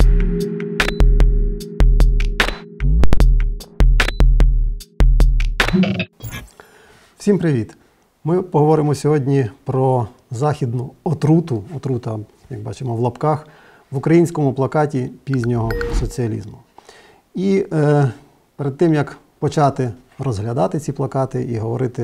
Всім привіт! Ми поговоримо сьогодні про західну отруту, отрута, як бачимо в лапках, в українському плакаті пізнього соціалізму. І перед тим, як почати розглядати ці плакати і говорити,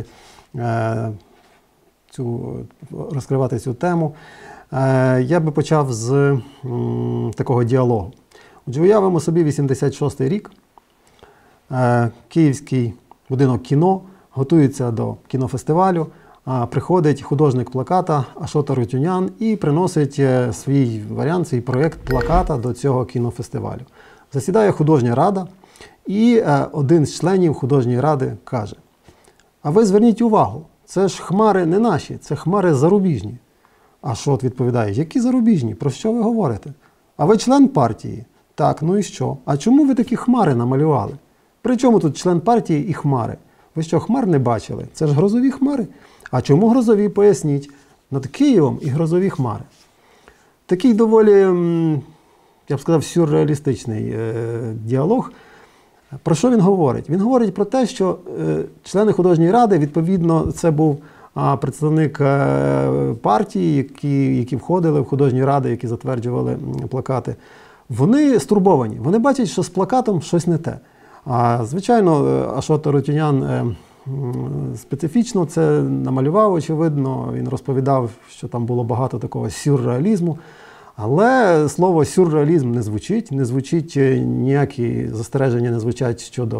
розкривати цю тему, я би почав з такого діалогу. Отже, уявимо собі 86-й рік, Київський будинок кіно готується до кінофестивалю, приходить художник плаката Ашот Арутюнян і приносить свій варіант, свій проєкт плаката до цього кінофестивалю. Засідає художня рада, і один з членів художньої ради каже: «А ви зверніть увагу, це ж хмари не наші, це хмари зарубіжні». Ашот відповідає: «Які зарубіжні? Про що ви говорите? А ви член партії?» «Так, ну і що? А чому ви такі хмари намалювали? При чому тут член партії і хмари? Ви що, хмар не бачили? Це ж грозові хмари. А чому грозові? Поясніть. Над Києвом і грозові хмари». Такий доволі, я б сказав, сюрреалістичний діалог. Про що він говорить? Він говорить про те, що члени художньої ради, відповідно, це був представник партії, які входили в художні ради, які затверджували плакати. Вони стурбовані. Вони бачать, що з плакатом щось не те. Звичайно, Ашот Арутюнян специфічно це намалював, очевидно. Він розповідав, що там було багато такого сюрреалізму. Але слово «сюрреалізм» не звучить, ніякі застереження не звучать щодо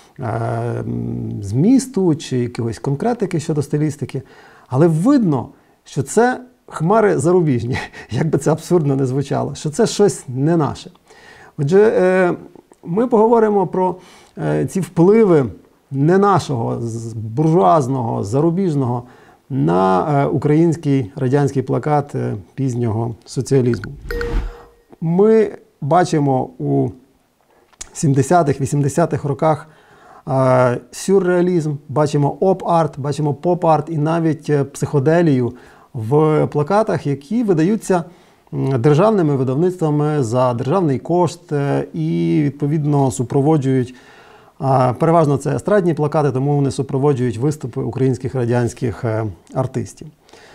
змісту чи якогось конкретики щодо стилістики. Але видно, що це хмари зарубіжні, як би це абсурдно не звучало, що це щось не наше. Отже, ми поговоримо про ці впливи не нашого, буржуазного, зарубіжного на український радянський плакат пізнього соціалізму. Ми бачимо у 70-х, 80-х роках сюрреалізм, бачимо оп-арт, бачимо поп-арт і навіть психоделію в плакатах, які видаються державними видавництвами за державний кошт і, відповідно, супроводжують, переважно це естрадні плакати, тому вони супроводжують виступи українських радянських артистів.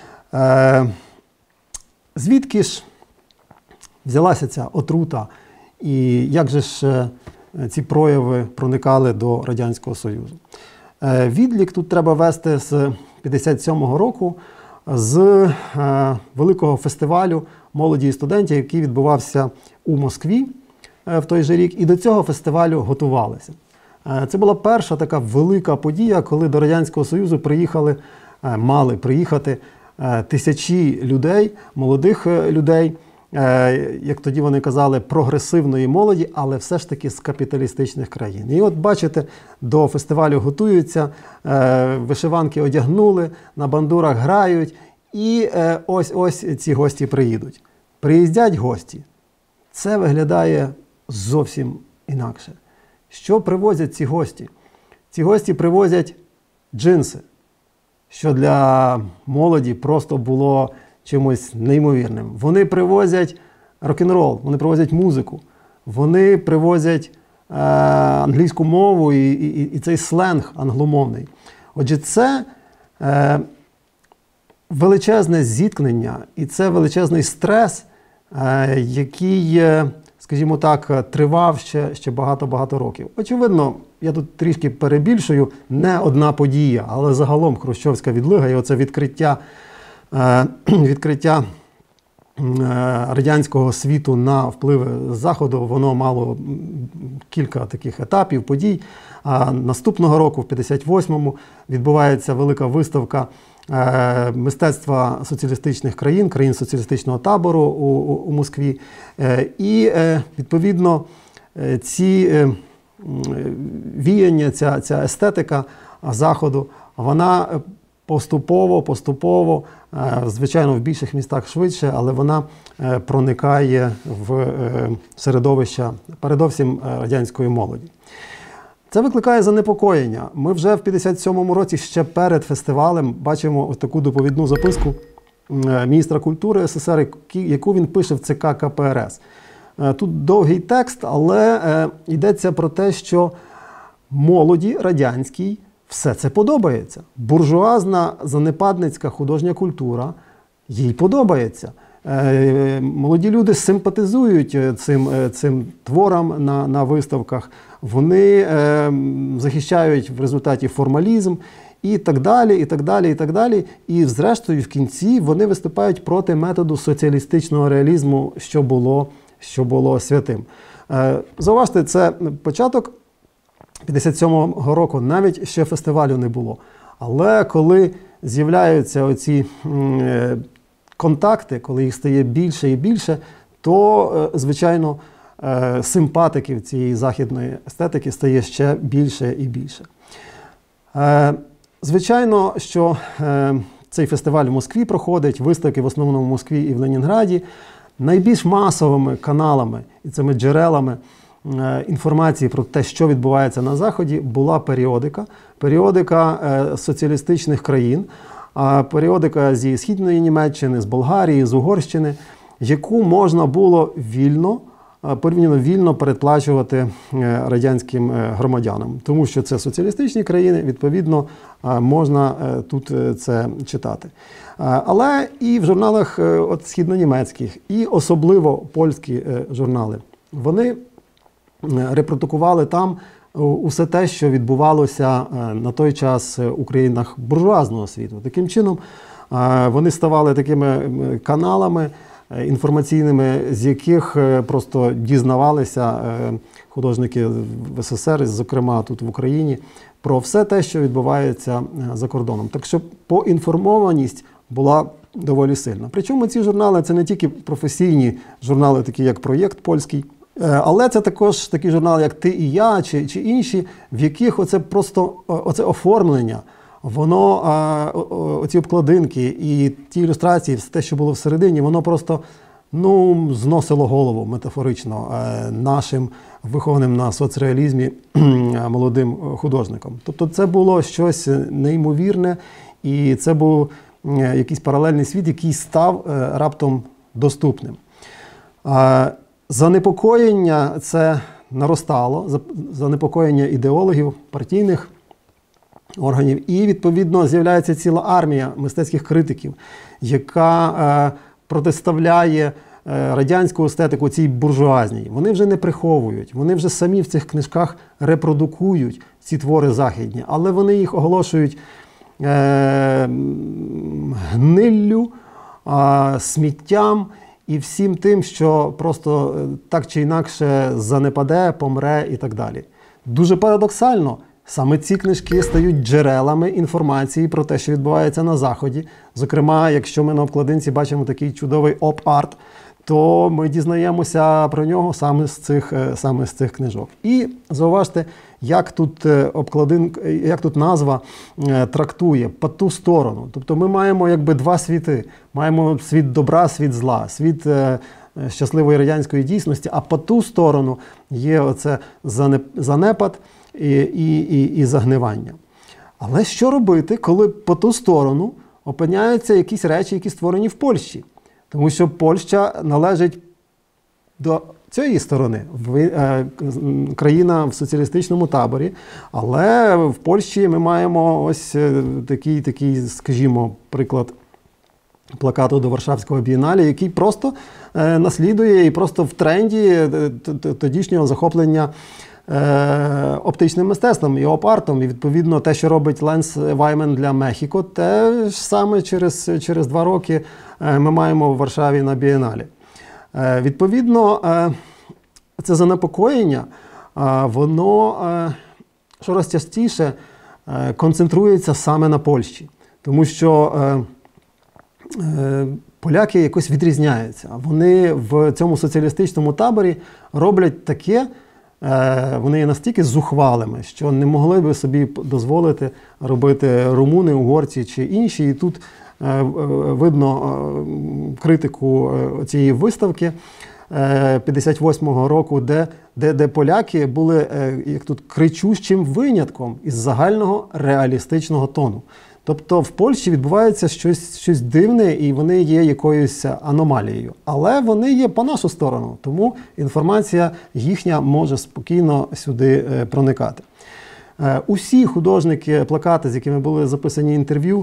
Звідки ж взялася ця отрута і як же ж ці прояви проникали до Радянського Союзу? Відлік тут треба вести з 57-го року, з великого фестивалю молоді і студентів, який відбувався у Москві в той же рік, і до цього фестивалю готувалися. Це була перша така велика подія, коли до Радянського Союзу мали приїхати тисячі людей, молодих людей, як тоді вони казали, прогресивної молоді, але все ж таки з капіталістичних країн. І от бачите, до фестивалю готуються, вишиванки одягнули, на бандурах грають, і ось ці гості приїдуть. Приїздять гості. Це виглядає зовсім інакше. Що привозять ці гості? Ці гості привозять джинси, що для молоді просто було чимось неймовірним. Вони привозять рок-н-рол, вони привозять музику, вони привозять англійську мову і цей сленг англомовний. Отже, це величезне зіткнення і це величезний стрес, який, скажімо так, тривав ще багато-багато років. Очевидно, я тут трішки перебільшую, не одна подія, але загалом хрущовська відлига і оце відкриття радянського світу на впливи Заходу, воно мало кілька таких етапів, подій. Наступного року, в 58-му, відбувається велика виставка мистецтва соціалістичних країн, країн соціалістичного табору у Москві. І, відповідно, ці віяння, ця естетика Заходу, вона поступово, звичайно, в більших містах швидше, але вона проникає в середовища, передовсім радянської молоді. Це викликає занепокоєння. Ми вже в 57-му році, ще перед фестивалем, бачимо ось таку доповідну записку міністра культури СССР, яку він пише в ЦК КПРС. Тут довгий текст, але йдеться про те, що молоді радянській все це подобається. Буржуазна занепадницька художня культура їй подобається. Молоді люди симпатизують цим творам на виставках, вони захищають в результаті формалізм і так далі, і так далі, і так далі. І зрештою в кінці вони виступають проти методу соціалістичного реалізму, що було святим. Зауважте, це початок 57-го року, навіть ще фестивалю не було. Але коли з'являються оці контакти, коли їх стає більше і більше, то, звичайно, симпатиків цієї західної естетики стає ще більше і більше. Звичайно, що цей фестиваль в Москві проходить, виставки в основному в Москві і в Ленінграді. Найбільш масовими каналами і цими джерелами інформації про те, що відбувається на Заході, була періодика соціалістичних країн, періодика зі Східної Німеччини, з Болгарії, з Угорщини, яку можна було порівняно вільно передплачувати радянським громадянам. Тому що це соціалістичні країни, відповідно, можна тут це читати. Але і в журналах східнонімецьких, і особливо польські журнали, вони репродукували там усе те, що відбувалося на той час у країнах буржуазного світу. Таким чином, вони ставали такими каналами інформаційними, з яких просто дізнавалися художники в СССР, зокрема тут в Україні, про все те, що відбувається за кордоном. Так що поінформованість була доволі сильна. Причому ці журнали – це не тільки професійні журнали, такі як «Проєкт» польський, але це також такі журнали, як «Ти і я» чи інші, в яких оце оформлення, воно, оці обкладинки і ті ілюстрації, все те, що було всередині, воно просто зносило голову метафорично нашим вихованим на соцреалізмі молодим художникам. Тобто це було щось неймовірне, і це був якийсь паралельний світ, який став раптом доступним. Занепокоєння це наростало, занепокоєння ідеологів, партійних органів, і, відповідно, з'являється ціла армія мистецьких критиків, яка протиставляє радянську естетику цій буржуазній. Вони вже не приховують, вони вже самі в цих книжках репродукують ці твори західні, але вони їх оголошують гниллю, сміттям і всім тим, що просто так чи інакше занепаде, помре і так далі. Дуже парадоксально, саме ці книжки стають джерелами інформації про те, що відбувається на Заході. Зокрема, якщо ми на обкладинці бачимо такий чудовий оп-арт, то ми дізнаємося про нього саме з цих книжок. І зауважте, як тут назва трактує «по ту сторону». Тобто ми маємо якби два світи. Маємо світ добра, світ зла, світ щасливої радянської дійсності, а по ту сторону є оце занепад і загнивання. Але що робити, коли по ту сторону опиняються якісь речі, які створені в Польщі? Тому що Польща належить до цієї сторони, країна в соціалістичному таборі, але в Польщі ми маємо ось такий, скажімо, приклад плакату до Варшавського бієнале, який просто наслідує і просто в тренді тодішнього захоплення оптичним мистецтвом і оп-артом. І, відповідно, те, що робить Ленс Ваймен для Мехіко, те ж саме через 2 роки ми маємо в Варшаві на бієналі. Відповідно, це занепокоєння, воно щораз частіше концентрується саме на Польщі. Тому що поляки якось відрізняються. Вони в цьому соціалістичному таборі роблять таке, вони є настільки зухвалими, що не могли би собі дозволити робити румуни, угорці чи інші. І тут видно критику цієї виставки 58-го року, де поляки були, як тут, кричущим винятком із загального реалістичного тону. Тобто в Польщі відбувається щось дивне, і вони є якоюсь аномалією. Але вони є по нашу сторону, тому інформація їхня може спокійно сюди проникати. Усі художники плакати, з якими були записані інтерв'ю,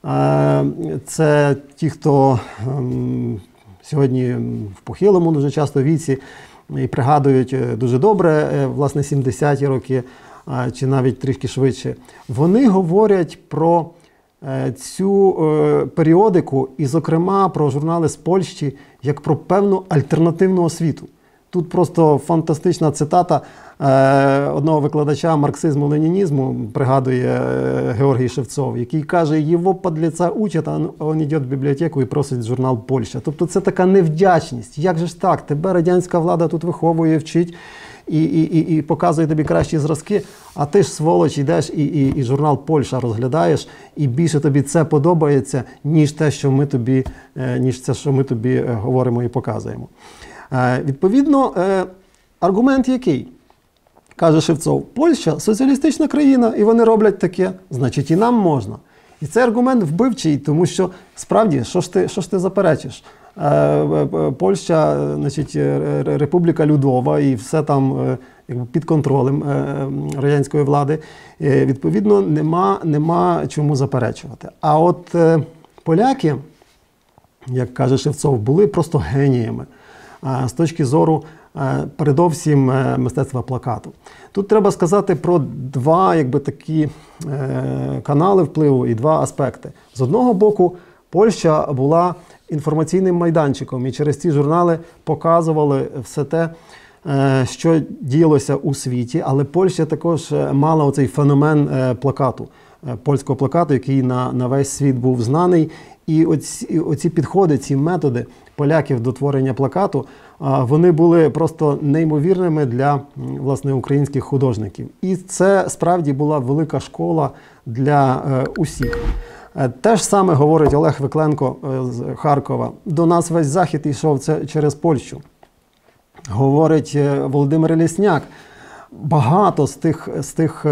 це ті, хто сьогодні в похилому дуже часто віці і пригадують дуже добре, власне, 70-ті роки, чи навіть трішки швидше. Вони говорять про цю періодику і, зокрема, про журнали з Польщі як про певну альтернативну освіту. Тут просто фантастична цитата одного викладача марксизму-ленінізму, пригадує Георгій Шевцов, який каже: «Його подлеца учать, а він йде в бібліотеку і просить журнал «Польща». Тобто це така невдячність. Як же ж так? Тебе радянська влада тут виховує, вчить і показує тобі кращі зразки, а ти ж, сволоч, йдеш і журнал «Польща» розглядаєш, і більше тобі це подобається, ніж те, що ми тобі говоримо і показуємо. Відповідно, аргумент який? Каже Шевцов: Польща – соціалістична країна, і вони роблять таке, значить і нам можна. І цей аргумент вбивчий, тому що, справді, що ж ти заперечиш? Польща, значить, республіка Людова, і все там під контролем радянської влади. Відповідно, нема чому заперечувати. А от поляки, як каже Шевцов, були просто геніями з точки зору передовсім мистецтва плакату. Тут треба сказати про два такі канали впливу і два аспекти. З одного боку, Польща була інформаційним майданчиком, і через ці журнали показували все те, що діялося у світі, але Польща також мала оцей феномен плакату, польського плакату, який на весь світ був знаний. І оці підходи, ці методи поляків до творення плакату, вони були просто неймовірними для, власне, українських художників. І це справді була велика школа для усіх. Те ж саме говорить Олег Викленко з Харкова. До нас весь Захід йшов через Польщу. Говорить Володимир Лісняк. Багато з тих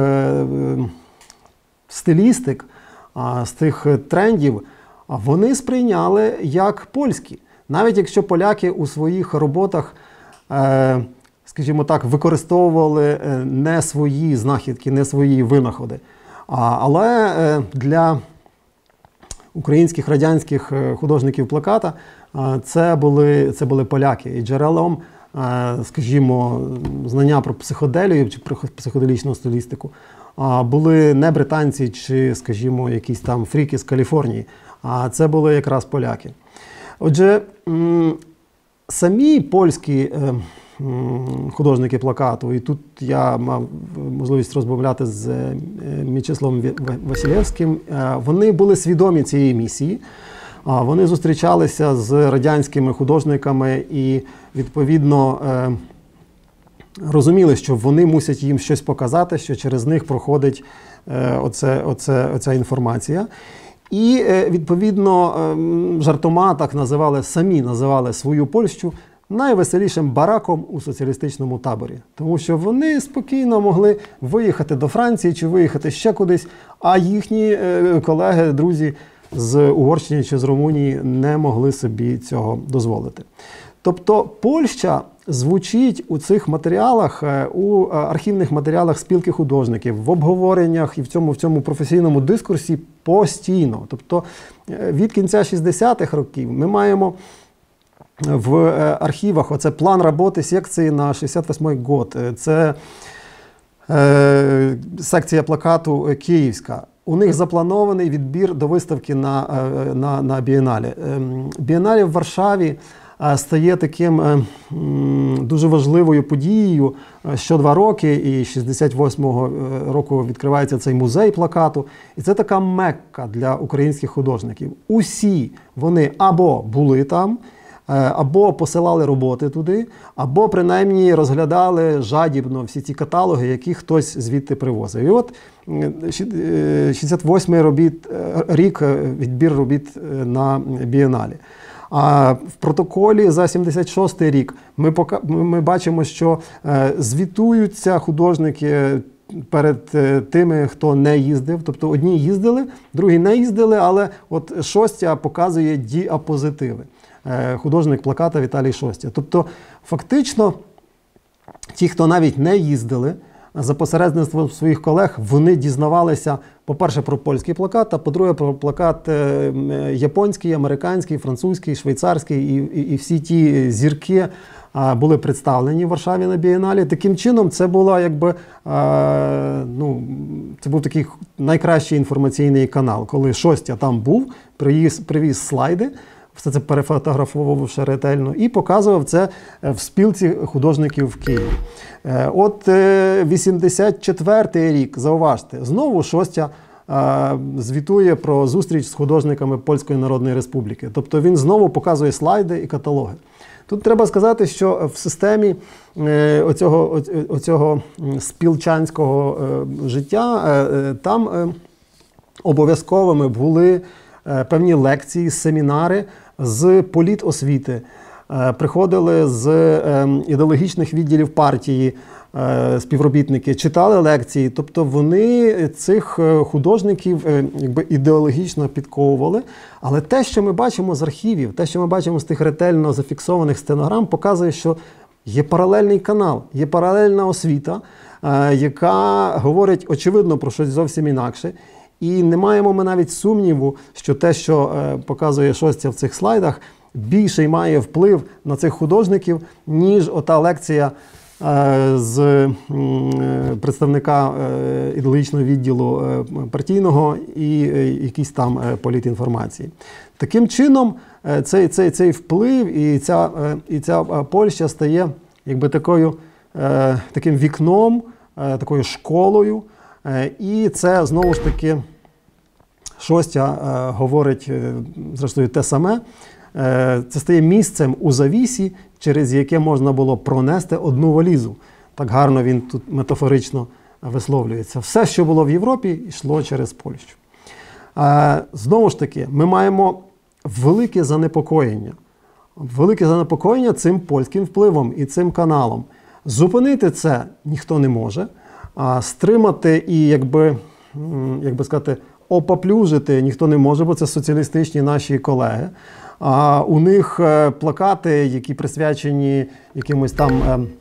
стилістик, з тих трендів, вони сприйняли як польські. Навіть якщо поляки у своїх роботах, скажімо так, використовували не свої знахідки, не свої винаходи. Але для українських, радянських художників плаката це були поляки. І джерелом, скажімо, знання про психоделію чи про психоделічну стилістику були не британці чи, скажімо, якісь там фріки з Каліфорнії, а це були якраз поляки. Отже, самі польські художники плакату, і тут я мав можливість розмовляти з Мічеславом Василевським, вони були свідомі цієї місії. Вони зустрічалися з радянськими художниками і, відповідно, розуміли, що вони мусять їм щось показати, що через них проходить оця інформація. І, відповідно, жартома так самі називали свою Польщу найвеселішим бараком у соціалістичному таборі. Тому що вони спокійно могли виїхати до Франції чи виїхати ще кудись, а їхні колеги, друзі з Угорщини чи з Румунії не могли собі цього дозволити. Тобто Польща звучить у цих матеріалах, у архівних матеріалах спілки художників, в обговореннях і в цьому професійному дискурсі постійно. Тобто від кінця 60-х років ми маємо в архівах оце план роботи секції на 68-й год. Це секція плакату київська. У них запланований відбір до виставки на Бієнале. Бієнале в Варшаві стає таким дуже важливою подією що 2 роки, і 68-го року відкривається цей музей плакату. І це така мекка для українських художників. Усі вони або були там, або посилали роботи туди, або принаймні розглядали жадібно всі ці каталоги, які хтось звідти привозив. І от 68-й рік відбір робіт на Бієналі. А в протоколі за 76-й рік ми бачимо, що звітуються художники перед тими, хто не їздив. Тобто одні їздили, другі не їздили, але от Шостя показує діапозитиви. Художник плаката Віталій Шостя. Тобто фактично ті, хто навіть не їздили, за посередництвом своїх колег вони дізнавалися, по-перше, про польський плакат, а по-друге, про плакат японський, американський, французький, швейцарський і всі ті зірки були представлені в Варшаві на бієналі. Таким чином, це була якби, це був такий найкращий інформаційний канал, коли Шостя там був, привіз слайди, все це перефотографував ретельно і показував це в спілці художників в Києві. От 84-й рік, зауважте, знову Шостя звітує про зустріч з художниками Польської Народної Республіки. Тобто він знову показує слайди і каталоги. Тут треба сказати, що в системі оцього спілчанського життя там обов'язковими були певні лекції, семінари з політосвіти. Приходили з ідеологічних відділів партії співробітники, читали лекції. Тобто вони цих художників якби ідеологічно підковували. Але те, що ми бачимо з архівів, те, що ми бачимо з тих ретельно зафіксованих стенограм, показує, що є паралельний канал, є паралельна освіта, яка говорить, очевидно, про щось зовсім інакше. І не маємо ми навіть сумніву, що те, що показує Шостя в цих слайдах, більший має вплив на цих художників, ніж ота лекція з представника ідеологічного відділу партійного і якісь там політінформації. Таким чином, цей вплив і ця Польща стає якби таким вікном, такою школою. І це, знову ж таки, Шостя говорить, зрештою, те саме. Це стає місцем у завісі, через яке можна було пронести одну валізу. Так гарно він тут метафорично висловлюється. Все, що було в Європі, йшло через Польщу. Знову ж таки, ми маємо велике занепокоєння. Велике занепокоєння цим польським впливом і цим каналом. Зупинити це ніхто не може. Стримати і, як би сказати, опаплюжити ніхто не може, бо це соціалістичні наші колеги. У них плакати, які присвячені якимось там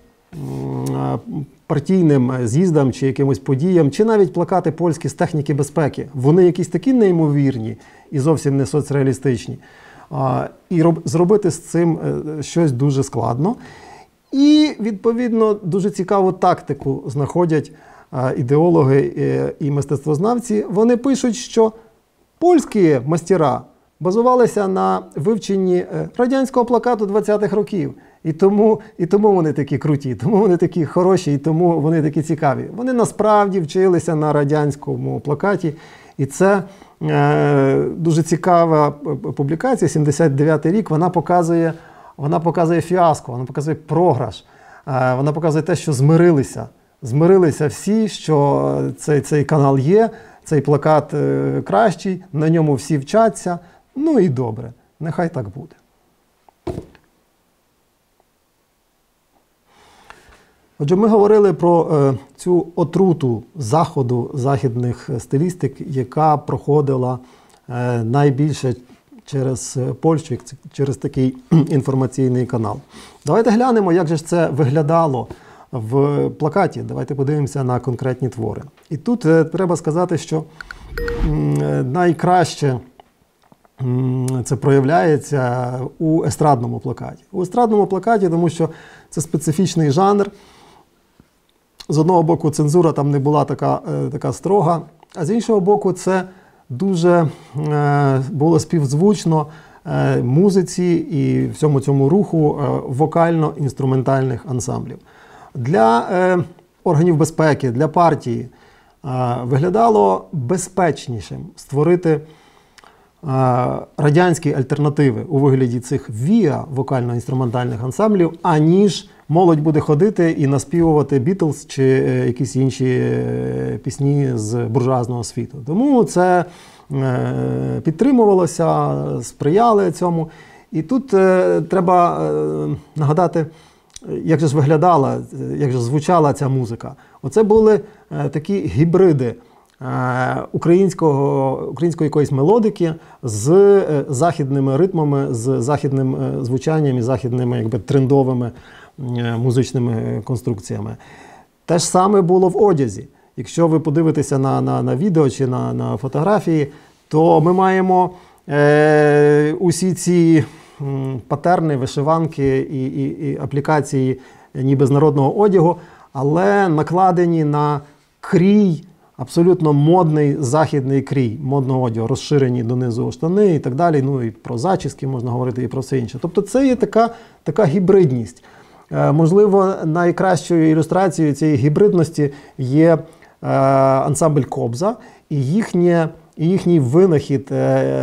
партійним з'їздам чи якимось подіям, чи навіть плакати польські з техніки безпеки. Вони якісь такі неймовірні і зовсім не соцреалістичні. І зробити з цим щось дуже складно. І, відповідно, дуже цікаву тактику знаходять ідеологи і мистецтвознавці. Вони пишуть, що польські мастера базувалися на вивченні радянського плакату 20-х років. І тому вони такі круті, тому вони такі хороші, і тому вони такі цікаві. Вони насправді вчилися на радянському плакаті. І це дуже цікава публікація, 79-й рік, вона показує фіаско, вона показує програш, вона показує те, що змирилися всі, що цей канал є, цей плакат кращий, на ньому всі вчаться, ну і добре, нехай так буде. Отже, ми говорили про цю отруту Заходу, західних стилістик, яка проходила найбільше через Польщу, через такий інформаційний канал. Давайте глянемо, як же ж це виглядало в плакаті. Давайте подивимося на конкретні твори. І тут треба сказати, що найкраще це проявляється у естрадному плакаті. У естрадному плакаті, тому що це специфічний жанр. З одного боку, цензура там не була така строга, а з іншого боку, це дуже було співзвучно музиці і всьому цьому руху вокально-інструментальних ансамблів. Для органів безпеки, для партії виглядало безпечнішим створити радянські альтернативи у вигляді цих ВІА, вокально-інструментальних ансамблів, аніж молодь буде ходити і наспівувати Бітлз чи якісь інші пісні з буржуазного світу. Тому це підтримувалося, сприяли цьому. І тут треба нагадати як же ж виглядала, як же звучала ця музика. Оце були такі гібриди української якоїсь мелодики з західними ритмами, з західним звучанням і західними якби трендовими музичними конструкціями. Те ж саме було в одязі. Якщо ви подивитеся на відео чи на фотографії, то ми маємо усі ці патерни, вишиванки і аплікації ніби з народного одягу, але накладені на крій, абсолютно модний західний крій модного одягу, розширені донизу штани і так далі. Ну і про зачіски можна говорити, і про все інше. Тобто це є така гібридність. Можливо, найкращою ілюстрацією цієї гібридності є ансамбль «Кобза» і їхній винахід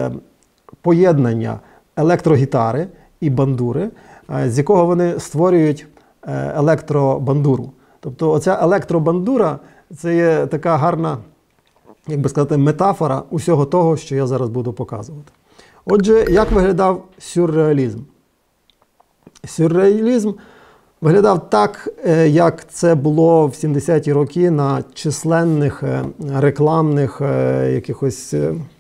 поєднання електрогітари і бандури, з якого вони створюють електробандуру. Тобто оця електробандура – це є така гарна, як би сказати, метафора усього того, що я зараз буду показувати. Отже, як виглядав сюрреалізм? Сюрреалізм виглядав так, як це було в 70-ті роки на численних рекламних якихось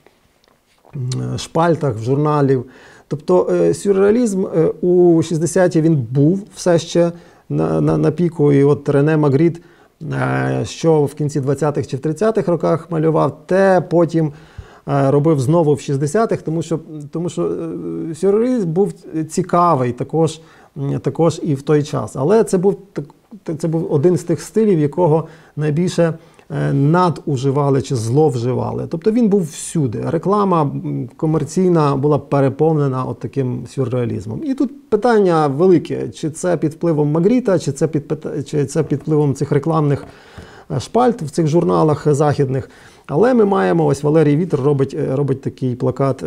шпальтах в журналів. Тобто сюрреалізм у 60-ті він був все ще на піку. І от Рене Магріт, що в кінці 20-х чи в 30-х роках малював, те потім робив знову в 60-х, тому що сюрреалізм був цікавий також і в той час. Але це був один з тих стилів, якого найбільше надуживали чи зловживали. Тобто він був всюди. Реклама комерційна була переповнена от таким сюрреалізмом. І тут питання велике, чи це під впливом Магріта, чи це під впливом цих рекламних шпальт в цих журналах західних. Але ми маємо, ось Валерій Вітер робить такий плакат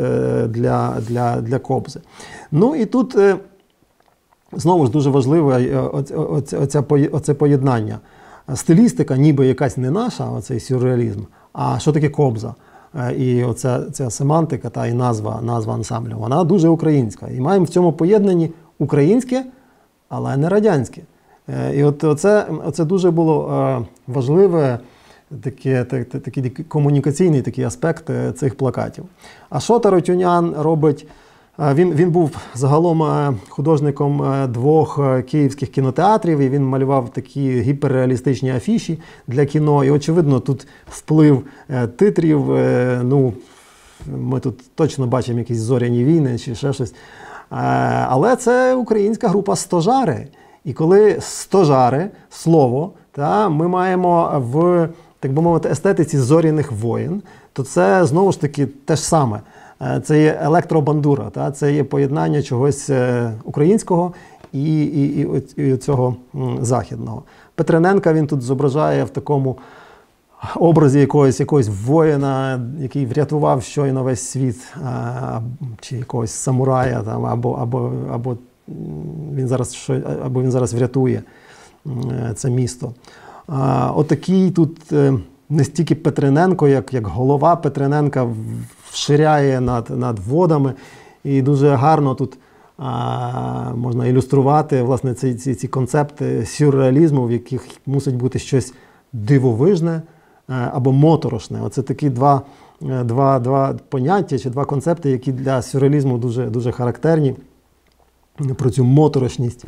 для Кобзи. Ну і тут знову ж дуже важливе оце поєднання. Стилістика ніби якась не наша, оцей сюрреалізм, а що таке Кобза? І ця семантика та і назва ансамблю, вона дуже українська. І маємо в цьому поєднанні українське, але не радянське. І оце дуже було важливе, такий комунікаційний такий аспект цих плакатів. Ашот Арутюнян робить, він був загалом художником 2 київських кінотеатрів, і він малював такі гіперреалістичні афіші для кіно. І, очевидно, тут вплив титрів, ми тут точно бачимо якісь зоряні війни чи ще щось. Але це українська група «Стожари». І коли «Стожари» – слово, ми маємо в, так би мовити, естетиці зоряних воєн, то це, знову ж таки, те ж саме. Це є електробандура, це є поєднання чогось українського і цього західного. Петрененка він тут зображає в такому образі якогось воїна, який врятував щойно весь світ, чи якогось самурая, або він зараз врятує це місто. Отакий тут не стільки Петрененко, як голова Петрененка вширяє над водами. І дуже гарно тут можна ілюструвати власне ці концепти сюрреалізму, в яких мусить бути щось дивовижне або моторошне. Оце такі два поняття чи два концепти, які для сюрреалізму дуже, дуже характерні. Про цю моторошність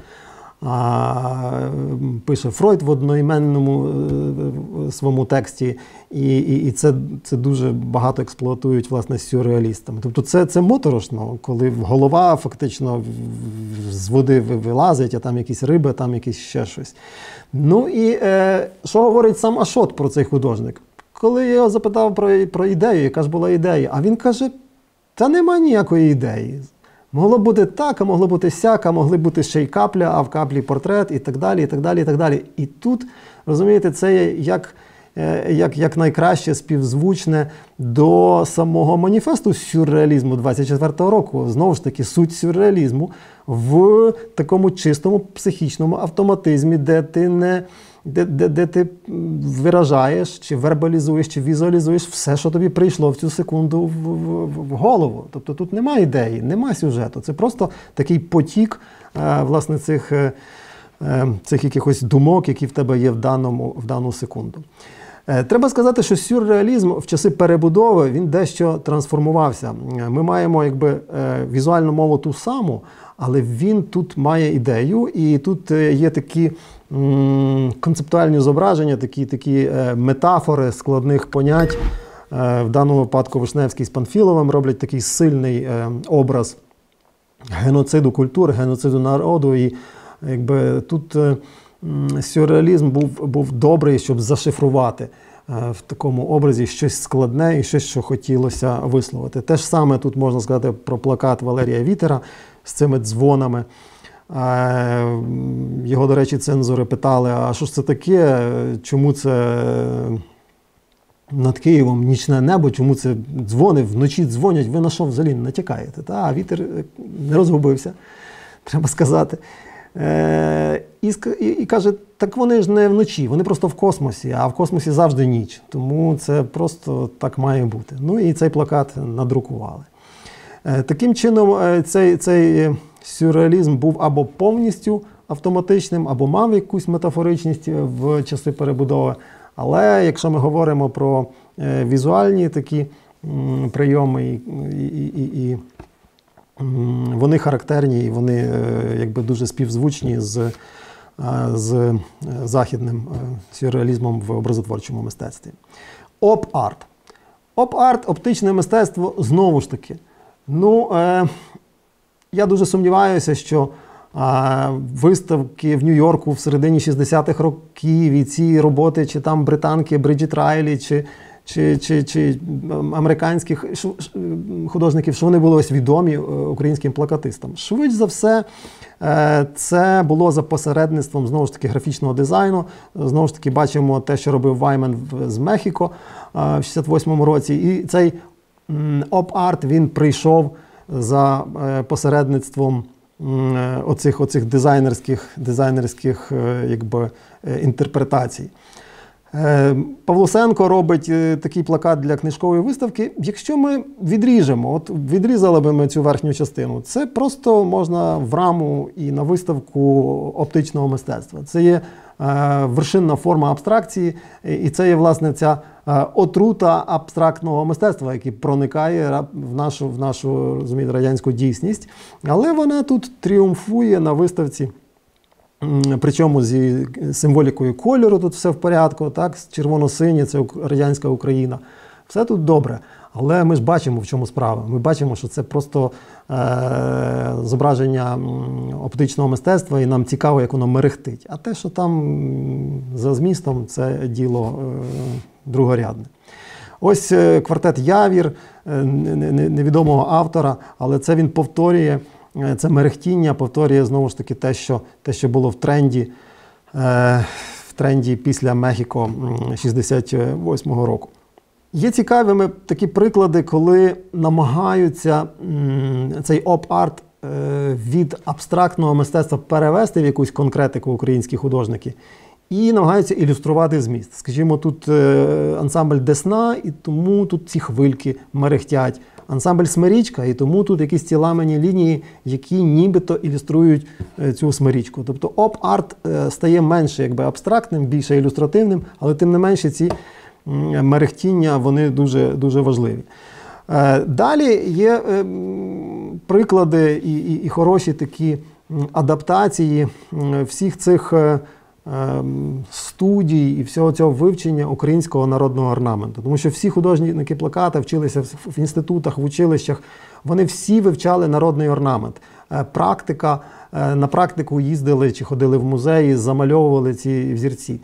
пише Фройд в одноіменному своєму тексті, і це дуже багато експлуатують, власне, сюрреалістами. Тобто це моторошно, коли голова фактично з води вилазить, а там якісь риби, там якісь ще щось. Ну і що говорить сам Ашот про цей художник? Коли я його запитав про ідею, яка ж була ідея, а він каже, та нема ніякої ідеї. Могло бути так, а могло бути сяк, а могли бути ще й капля, а в каплі портрет і так далі, і так далі, і так далі. І тут, розумієте, це є як найкраще співзвучне до самого маніфесту сюрреалізму 24-го року. Знову ж таки, суть сюрреалізму в такому чистому психічному автоматизмі, де ти виражаєш, чи вербалізуєш, чи візуалізуєш все, що тобі прийшло в цю секунду в голову. Тобто тут немає ідеї, немає сюжету. Це просто такий потік, власне, цих цих якихось думок, які в тебе є в дану секунду. Треба сказати, що сюрреалізм в часи перебудови, він дещо трансформувався. Ми маємо візуальну мову ту саму, але він тут має ідею, і тут є такі концептуальні зображення, такі метафори складних понять. В даному випадку Вишневський з Панфіловим роблять такий сильний образ геноциду культури, геноциду народу. І тут сюрреалізм був добрий, щоб зашифрувати в такому образі щось складне і щось, що хотілося висловити. Те ж саме тут можна сказати про плакат Валерія Вітера з цими дзвонами. Його, до речі, цензори питали, а що ж це таке, чому це над Києвом нічне небо, чому це дзвони, вночі дзвонять, ви на що взагалі натякаєте? А Вітер не розгубився, треба сказати. І каже, так вони ж не вночі, вони просто в космосі, а в космосі завжди ніч. Тому це просто так має бути. Ну і цей плакат надрукували. Таким чином, цей сюрреалізм був або повністю автоматичним, або мав якусь метафоричність в часи перебудови. Але якщо ми говоримо про візуальні такі прийоми, і вони характерні, і вони дуже співзвучні з західним сюрреалізмом в образотворчому мистецтві. Оп-арт. Оп-арт, оптичне мистецтво, знову ж таки. Я дуже сумніваюся, що виставки в Нью-Йорку в середині 60-х років і ці роботи, чи там британки Бриджит Райлі, чи американських художників, що вони були ось відомі українським плакатистам. Швидше за все, це було за посередництвом, знову ж таки, графічного дизайну. Знову ж таки, бачимо те, що робив Ваймен з Мехіко в 68-му році. І цей оп-арт, він прийшов за посередництвом оцих дизайнерських інтерпретацій. Павлусенко робить такий плакат для книжкової виставки. Якщо ми відрізали б ми цю верхню частину, це просто можна в раму і на виставку оптичного мистецтва. Це є вершинна форма абстракції, і це є, власне, ця отрута абстрактного мистецтва, яке проникає в нашу розумієте, радянську дійсність. Але вона тут тріумфує на виставці. Причому зі символікою кольору тут все в порядку, так? Червоно-синє – це радянська Україна. Все тут добре. Але ми ж бачимо, в чому справа. Ми бачимо, що це просто зображення оптичного мистецтва, і нам цікаво, як воно мерехтить. А те, що там за змістом, це діло другорядне. Ось квартет «Явір» невідомого автора, але це він повторює, це мерехтіння повторює, знову ж таки, те, що було в тренді після Мехіко 68-го року. Є цікавими такі приклади, коли намагаються цей оп-арт від абстрактного мистецтва перевести в якусь конкретику українські художники і намагаються ілюструвати зміст. Скажімо, тут ансамбль «Десна», і тому тут ці хвильки мерехтять. Ансамбль «Смирічка», і тому тут якісь ці ламані лінії, які нібито ілюструють цю смирічку. Тобто оп-арт стає менше абстрактним, більше ілюстративним, але тим не менше ці мерехтіння, вони дуже, дуже важливі. Далі є приклади і хороші такі адаптації всіх цих студій і всього цього вивчення українського народного орнаменту. Тому що всі художники плаката вчилися в інститутах, в училищах, вони всі вивчали народний орнамент. На практику їздили чи ходили в музеї, замальовували ці взірці.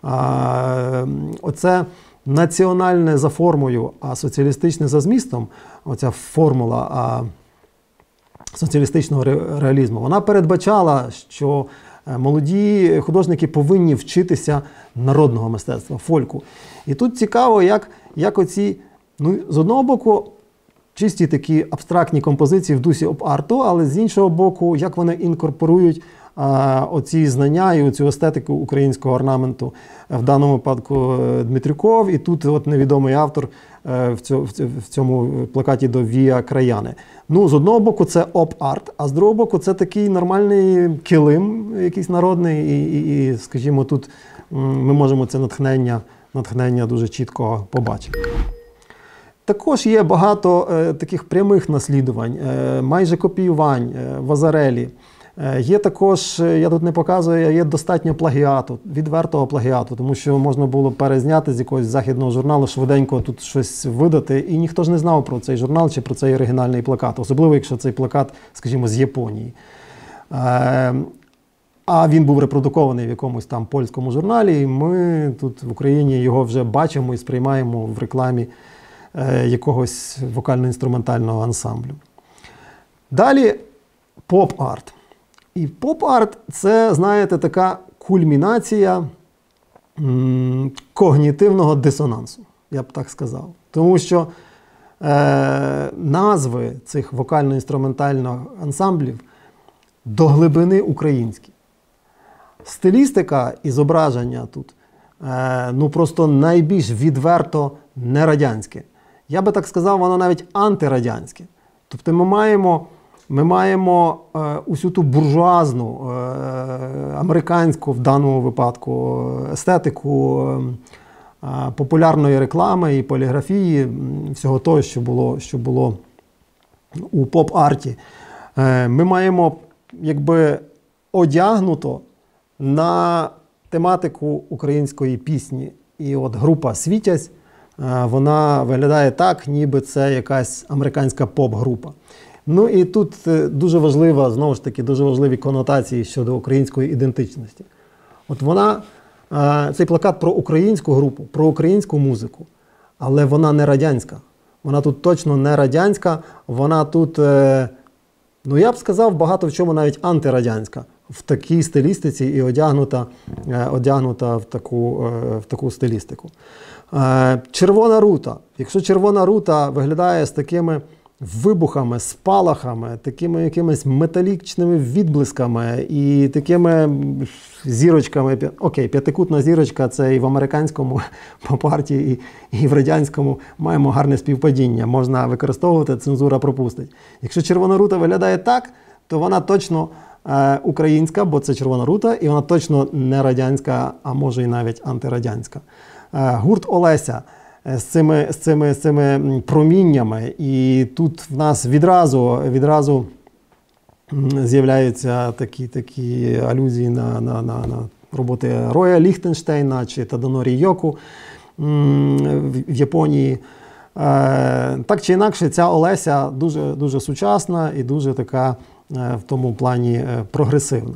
Оце національне за формою, а соціалістичне за змістом, оця формула соціалістичного реалізму, вона передбачала, що молоді художники повинні вчитися народного мистецтва, фольку. І тут цікаво, як оці, з одного боку, чисті такі абстрактні композиції в дусі оп-арту, але з іншого боку, як вони інкорпорують оці знання і оцю естетику українського орнаменту, в даному випадку Дмитрюков, і тут от невідомий автор в цьому плакаті до Віа Краяни. Ну, з одного боку це оп-арт, а з другого боку це такий нормальний килим, якийсь народний, і скажімо, тут ми можемо це натхнення дуже чітко побачити. Також є багато таких прямих наслідувань, майже копіювань, Вазарелі. Є також, я тут не показую, є достатньо плагіату, відвертого плагіату, тому що можна було перезняти з якогось західного журналу, швиденько тут щось видати, і ніхто ж не знав про цей журнал чи про цей оригінальний плакат, особливо якщо цей плакат, скажімо, з Японії. А він був репродукований в якомусь там польському журналі, і ми тут в Україні його вже бачимо і сприймаємо в рекламі якогось вокально-інструментального ансамблю. Далі поп-арт. І поп-арт – це, знаєте, така кульмінація когнітивного дисонансу, я б так сказав. Тому що назви цих вокально-інструментальних ансамблів до глибини українські. Стилістика і зображення тут ну просто найбільш відверто нерадянське. Я би так сказав, воно навіть антирадянське. Тобто ми маємо усю ту буржуазну, американську в даному випадку естетику популярної реклами і поліграфії, всього того, що було у поп-арті. Ми маємо якби одягнуто на тематику української пісні. І от група «Світязь», вона виглядає так, ніби це якась американська поп-група. Ну і тут дуже важлива, знову ж таки, дуже важливі конотації щодо української ідентичності. От цей плакат про українську групу, про українську музику, але вона не радянська. Вона тут точно не радянська, вона тут, ну я б сказав, багато в чому навіть антирадянська. В такій стилістиці і одягнута в таку стилістику. Червона рута. Якщо червона рута виглядає з такими вибухами, спалахами, такими якимись металічними відблисками і такими зірочками. Окей, п'ятикутна зірочка – це і в американському поп-арті, і в радянському маємо гарне співпадіння. Можна використовувати, цензура пропустить. Якщо червона рута виглядає так, то вона точно українська, бо це червона рута, і вона точно не радянська, а може і навіть антирадянська. Гурт Олеся з цими проміннями, і тут в нас відразу з'являються такі алюзії на роботи Роя Ліхтенштейна чи Тадонорі Йоку в Японії. Так чи інакше, ця Олеся дуже сучасна і дуже така в тому плані прогресивна.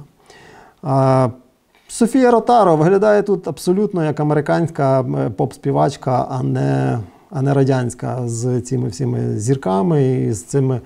Софія Ротаро виглядає тут абсолютно як американська поп-співачка, а не радянська, з цими всіми зірками і з цим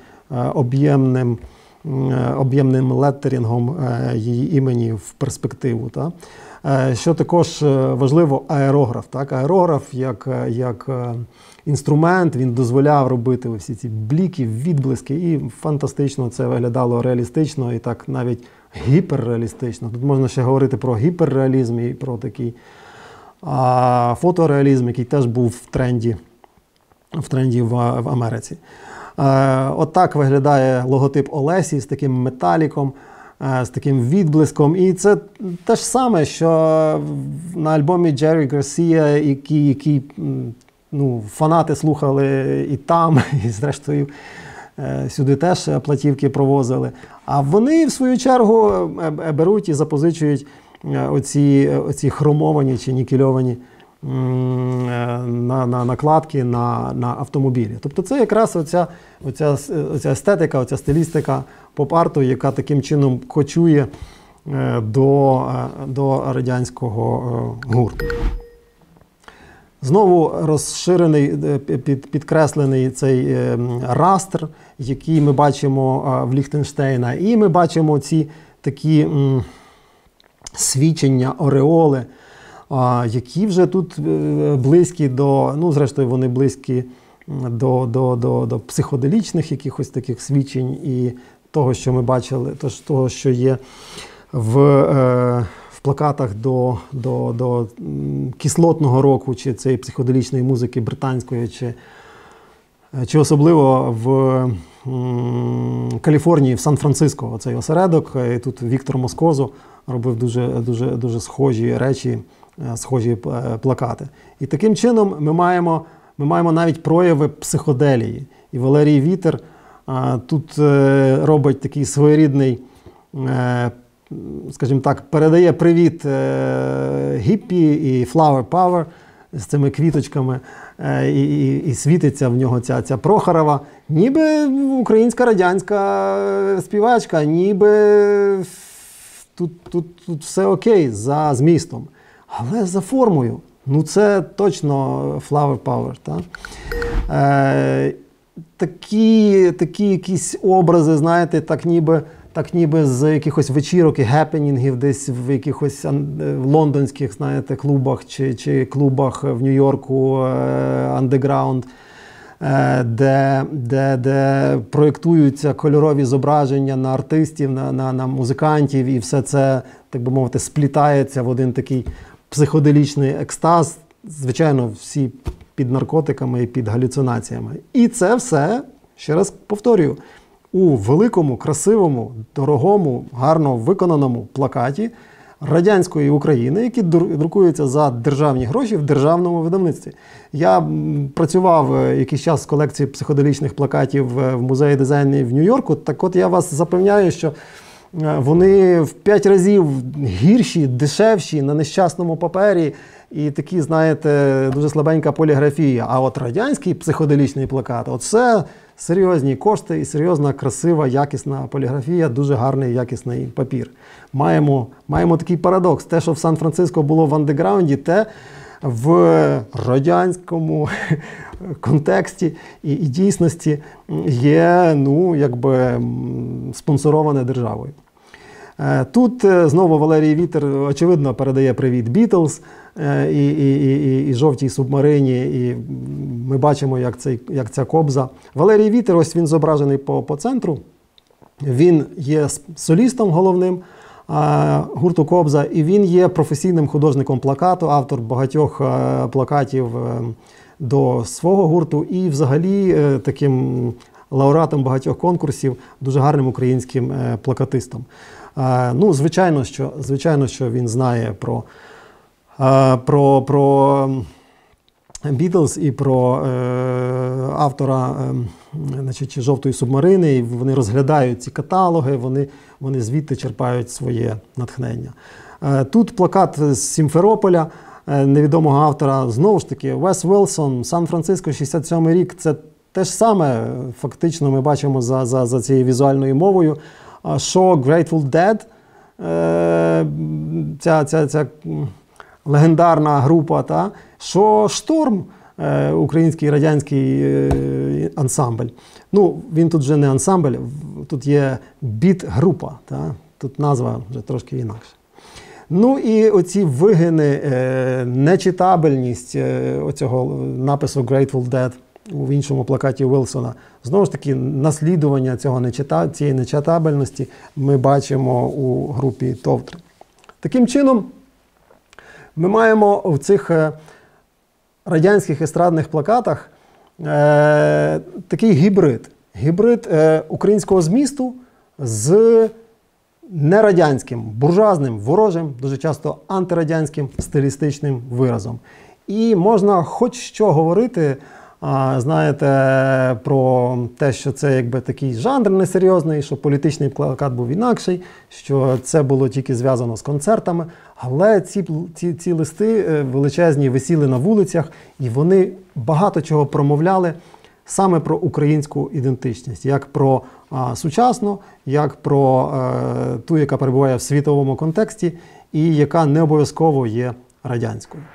об'ємним леттерінгом її імені в перспективу. Та? Що також важливо, аерограф. Так? Аерограф як інструмент, він дозволяв робити всі ці бліки, відблиски, і фантастично це виглядало реалістично і так навіть гіперреалістично. Тут можна ще говорити про гіперреалізм і про такий фотореалізм, який теж був в тренді в Америці. Отак виглядає логотип Олесі з таким металіком, з таким відблиском. І це те ж саме, що на альбомі Джері Гарсія, який фанати слухали і там, і зрештою сюди теж платівки провозили. А вони, в свою чергу, беруть і запозичують оці хромовані чи нікельовані накладки на автомобілі. Тобто це якраз оця естетика, оця стилістика поп-арту, яка таким чином кочує до радянського гурту. Знову розширений, підкреслений цей растр, який ми бачимо в Ліхтенштейна. І ми бачимо ці такі свічення, ореоли, які вже тут близькі зрештою вони близькі до психоделічних якихось таких свічень і того, що ми бачили, того, що є в плакатах до кислотного року, чи цієї психоделічної музики британської, чи особливо в Каліфорнії, в Сан-Франциско, оцей осередок. І тут Віктор Москозу робив дуже схожі речі, схожі плакати. І таким чином ми маємо навіть прояви психоделії. І Валерій Вітер тут робить такий своєрідний, скажімо так, передає привіт гіппі і flower power з цими квіточками, і світиться в нього ця Прохорова, ніби українська радянська співачка, ніби тут все окей за змістом. Але за формою, ну це точно flower power. Такі якісь образи, знаєте, так ніби з якихось вечірок і гепенінгів десь в якихось лондонських, знаєте, клубах чи клубах в Нью-Йорку андеграунд, де проєктуються кольорові зображення на артистів, на музикантів, і все це, так би мовити, сплітається в один такий психоделічний екстаз. Звичайно, всі під наркотиками і під галюцинаціями. І це все, ще раз повторюю, у великому, красивому, дорогому, гарно виконаному плакаті радянської України, які друкуються за державні гроші в державному видавництві. Я працював якийсь час з колекцією психоделічних плакатів в музеї дизайну в Нью-Йорку. Так от я вас запевняю, що вони в 5 разів гірші, дешевші, на нещасному папері і такі, знаєте, дуже слабенька поліграфія. А от радянський психоделічний плакат – оце серйозні кошти і серйозна, красива, якісна поліграфія, дуже гарний, якісний папір. Маємо такий парадокс. Те, що в Сан-Франциско було в андеграунді, те в радянському контексті і дійсності є, ну, якби спонсороване державою. Тут знову Валерій Вітер, очевидно, передає привіт Бітлз і жовтій субмарині, і ми бачимо, як ця кобза. Валерій Вітер, ось він зображений по центру, він є солістом головним гурту «Кобза», і він є професійним художником плакату, автор багатьох плакатів до свого гурту і взагалі таким лауреатом багатьох конкурсів, дуже гарним українським плакатистом. Ну, звичайно, що він знає про Бітлз і про автора значить, «Жовтої субмарини», і вони розглядають ці каталоги, вони звідти черпають своє натхнення. Тут плакат з Сімферополя, невідомого автора, знову ж таки, Вес Вілсон, Сан-Франциско, 67-й рік, це те ж саме, фактично, ми бачимо за цією візуальною мовою. Що Grateful Dead, ця легендарна група, що Шторм, український радянський ансамбль. Ну, він тут вже не ансамбль, тут є біт-група, тут назва вже трошки інакша. Ну і оці вигини, нечитабельність оцього напису Grateful Dead в іншому плакаті Вілсона. Знову ж таки, наслідування цієї нечитабельності ми бачимо у групі Товтри. Таким чином, ми маємо в цих радянських естрадних плакатах такий гібрид. Гібрид українського змісту з нерадянським, буржуазним, ворожим, дуже часто антирадянським стилістичним виразом. І можна хоч що говорити, знаєте, про те, що це якби такий жанр несерйозний, що політичний плакат був інакший, що це було тільки зв'язано з концертами, але ці листи величезні висіли на вулицях, і вони багато чого промовляли саме про українську ідентичність, як про сучасну, як про ту, яка перебуває в світовому контексті, і яка не обов'язково є радянською.